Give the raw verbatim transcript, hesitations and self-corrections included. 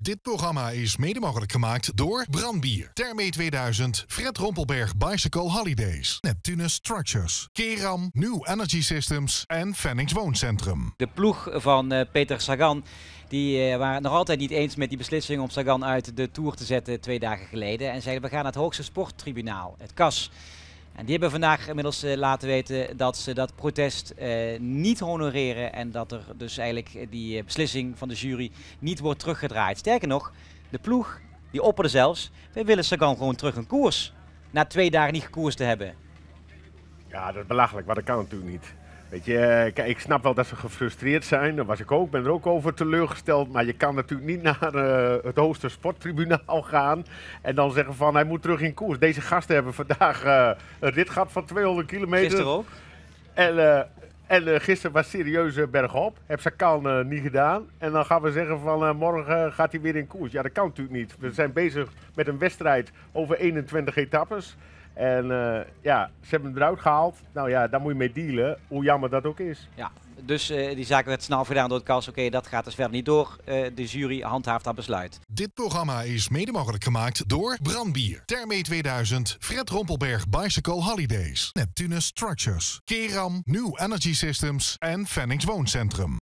Dit programma is mede mogelijk gemaakt door Brandbier, Thermee tweeduizend, Fred Rompelberg Bicycle Holidays, Neptunus Structures, Keram, New Energy Systems en Fennings Wooncentrum. De ploeg van uh, Peter Sagan die uh, waren het nog altijd niet eens met die beslissing om Sagan uit de Tour te zetten twee dagen geleden. En zeiden we gaan naar het hoogste sporttribunaal, het C A S. En die hebben vandaag inmiddels uh, laten weten dat ze dat protest uh, niet honoreren en dat er dus eigenlijk die uh, beslissing van de jury niet wordt teruggedraaid. Sterker nog, de ploeg die opperde zelfs, wij willen Sagan gewoon terug in koers. Na twee dagen niet gekoerst te hebben. Ja, dat is belachelijk, maar dat kan natuurlijk niet. Weet je, kijk, ik snap wel dat ze gefrustreerd zijn, dat was ik ook, ben er ook over teleurgesteld. Maar je kan natuurlijk niet naar uh, het hoogste sporttribunaal gaan en dan zeggen van hij moet terug in koers. Deze gasten hebben vandaag uh, een rit gehad van tweehonderd kilometer. Gisteren ook. En, uh, en uh, gisteren was serieus uh, bergop, heb Sagan uh, niet gedaan. En dan gaan we zeggen van uh, morgen uh, gaat hij weer in koers. Ja, dat kan natuurlijk niet. We zijn bezig met een wedstrijd over eenentwintig etappes. En uh, ja, ze hebben hem eruit gehaald. Nou ja, daar moet je mee dealen, hoe jammer dat ook is. Ja, dus uh, die zaak werd snel gedaan door het C A S. Oké, okay, dat gaat dus verder niet door. Uh, de jury handhaaft dat besluit. Dit programma is mede mogelijk gemaakt door Brandbier, Thermee tweeduizend, Fred Rompelberg Bicycle Holidays, Neptunus Structures, Keram, New Energy Systems en Fennings Wooncentrum.